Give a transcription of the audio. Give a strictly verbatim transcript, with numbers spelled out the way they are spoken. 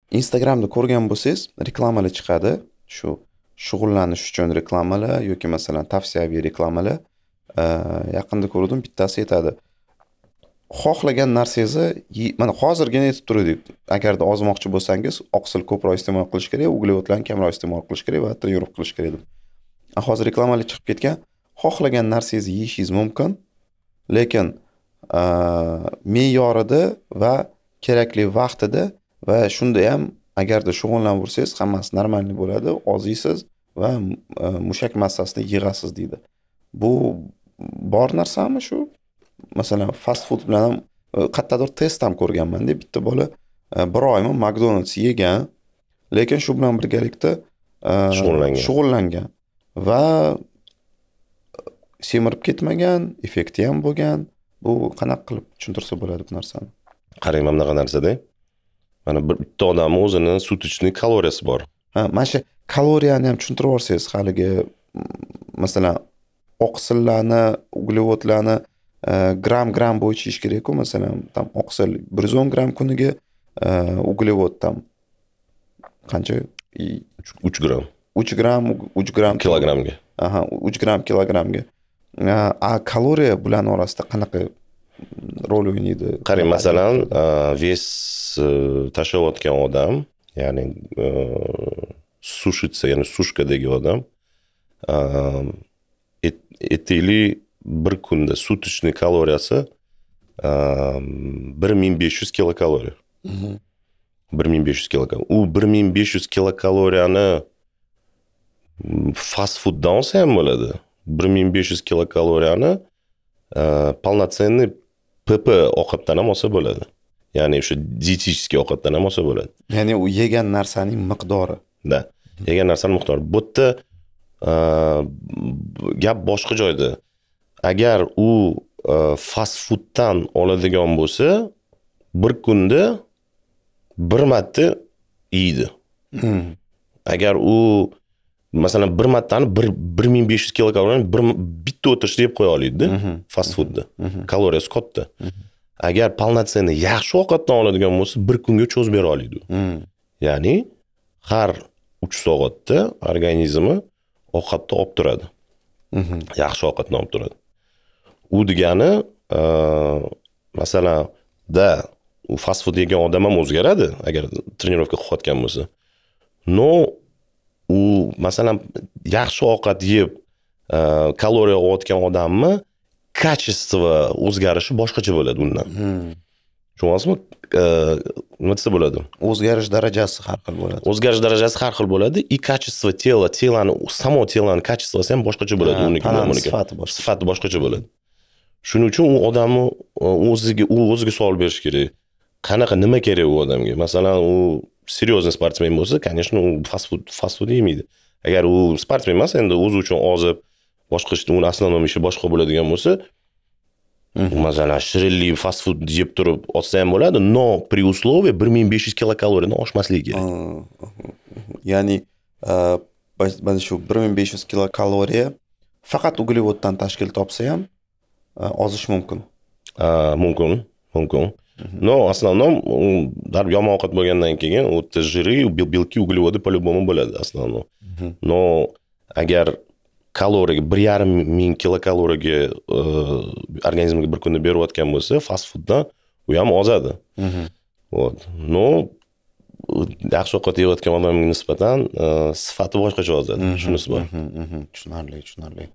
Instagramda ko'rgan bo'lsangiz, reklamalar chiqadi. Shu shug'ullanish uchun reklamalar yoki masalan tavsiyaviy reklamalar. Ee, Yaqinda ko'rdim, bittasi aytadi. Xohlagan narsangizni ye- mana hozirgina aytib turdik. Agarda ozmoqchi bo'lsangiz, oqsil ko'proq iste'mol qilish kerak, uglevodlarni kamroq iste'mol qilish kerak va trenirovka qilish kerak deb. A, Hozir reklamalar chiqib ketgan. Xohlagan narsangizni yeyishingiz mumkin, lekin a, me'yorida va kerakli vaqtida va shunda ham agarda shug'ullanursangiz, hammasi normalniy bo'ladi, oz yeysiz va a, mushak massasini yig'asiz deydi. Bu bor narsami shu? Masalan, fast food bilan ham e, qayerdadir test ham ko'rganman-da, bitta bola e, bir oymi McDonald's yegan, lekin shu bilan birgalikda e, Shug'ullangan. shug'ullangan va semirib ketmagan, effekti ham bo'lgan. Bu qanaqa qilib tushuntirsa bo'ladi bu narsani? Qarang, mana bunaqa narsada. Mana bir bitta odamning o'zini sutishning kaloriyasi bor. Ha, mana shu kaloriyani ham tushuntirib yuborsangiz, haligi mm, masalan oqsillarni, uglevodlarni e, gram-gram bo'yicha ish kerak-ku, masalan, tam oqsil bir yuz o'n gram kuniga, e, uglevod tam qancha? I- uch gram uch gram, uch gram kilogrammga. Aha, uch gram kilogramga. A, a kaloriya bular orasida qanaqa rol o'ynaydi? Qarang, masalan, e, ves e, tashlayotgan odam, ya'ni e, sushitsa, ya'ni sushkadagi odam, e, et- etili bir kunda sutishning kaloriyasi e, bir ming besh yuz kilokaloriya. Mhm. bir ming besh yuz kilokaloriya. U bir ming besh yuz kilokaloriyani fast fooddan olsa ham bo'ladi. bir ming besh yuz kilokaloriyani e, полноценный P P ovqatdan ham olsa bo'ladi. Ya'ni o'sha dietический ovqatdan ham olsa bo'ladi. Ya'ni u yegan narsaning miqdori. Da. Yegan narsaning miqdori. Bu yerda e, gap boshqa joyda. Agar u e, fast fooddan oladigan bo'lsa, bir kunda bir marta yeydi. Hmm. Agar u masalan bir martani bir ming besh yuz kilokaloriyani bir bitta o'tirishda yeb qo'ya oladi fast foodda. Kaloriyasi katta. Agar полноценный yaxshi ovqatdan oladigan bo'lsa, bir kunga cho'zib bera oladi. Hmm. Ya'ni har uch soatda organizmi ovqatni olib turadi. Mhm. Yaxshi ovqatni olib turadi. U degani, e, masalan, da u fast food yegan odam ham o'zgaradi agar trenirovka qilayotgan bo'lsa. No, u masalan yaxshi ovqat yeb e, kaloriya olayotgan odamni kачество o'zgarishi boshqacha bo'ladi undan. Hmm. Tushunyapsizmi? E, nima desa bo'ladi? O'zgarish darajasi har xil bo'ladi. O'zgarish darajasi har xil bo'ladi. И качество тела, telani, samo telani kачествоsi ham boshqacha bo'ladi. Ha, Uniki tanani bilan buniki. sifati boshqa. Sifati boshqacha bo'ladi. Shuning uchun u odamni e, o'ziga u o'ziga savol berish kerak. Qanaqa, nima kerak u odamga? Masalan, u seriozniy sportsmen bo'lsa, конечно, u fast food fast food yemaydi. Agar u sportsmen emas, endi o'zi uchun ozib, boshqa ishni uni asosiy ishi boshqa bo'ladigan bo'lsa, masalan, shirinlik fast food yeb turib olsa ham bo'ladi, no при условии bir ming besh yuz kilokaloriyadan oshmasligi kerak. Ah, Ya'ni e, bas- mana shu bir ming besh yuz kilokaloriya faqat uglevoddan tashkil topsa ham e, ozish mumkin. А, mumkin, mumkin. No, основном dar yomon ovqat bo'lgandan keyin u yerda jiri, belki, uglevodi по-любому bo'ladi основном. No, agar kaloriyaga bir yarim ming kilokaloriyaga e, organizmga bir kunda berayotgan bo'lsa, fast fooddan u ham ozadi. Вот. No, yaxshi ovqat yeyotgan odamga nisbatan e, sifati boshqacha ozadi. Shunisi bor. Mhm, mhm. Tushunarli, tushunarli.